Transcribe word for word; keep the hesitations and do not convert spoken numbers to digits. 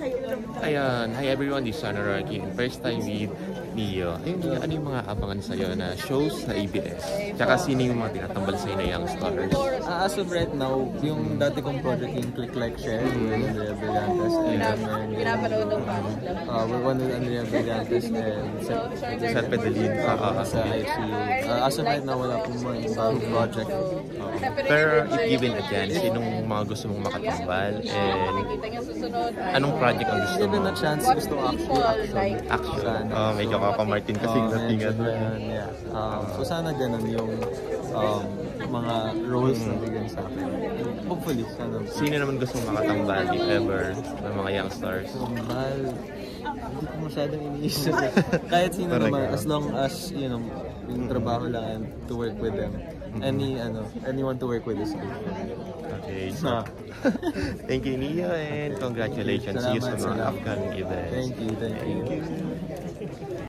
Ayan, hi everyone, this is Anaraki. First time with Neo. Ayun, Neo, ano yung mga abangan sa'yo na shows sa A B S? Tsaka sino yung mga tinatambal sa'yo na young stars? Uh, as of right now, yung dati kong project yung Click Like Share, mm-hmm. with Andrea Brillantes, and pinapanood ng uh, we're one with Andrea Brillantes and sa Peligro uh, sa I C U. Uh, as of right now, wala pong mga ibang project. Uh, pero if given a chance, sinong mga gusto mong makatambal? And anong project ang gusto mo? Given a chance, gusto ko action. Action. Uh, medyo kaka-Martin kasi uh, natingan. Yeah. Um, so sana ganun yung um, mga roles na bigyan sa akin. Hopefully, sana. Sino naman gusto mong makatambal, if ever, ng mga young stars? Tambal, hindi ko masyadong iniisip. Kahit sino naman, as long as, you know, yung trabaho lang and to work with them. Any, ano, anyone to work with is good. Okay, so, thank you, Nia, and congratulations. See you sa mga upcoming events. Thank you, thank you. Thank you.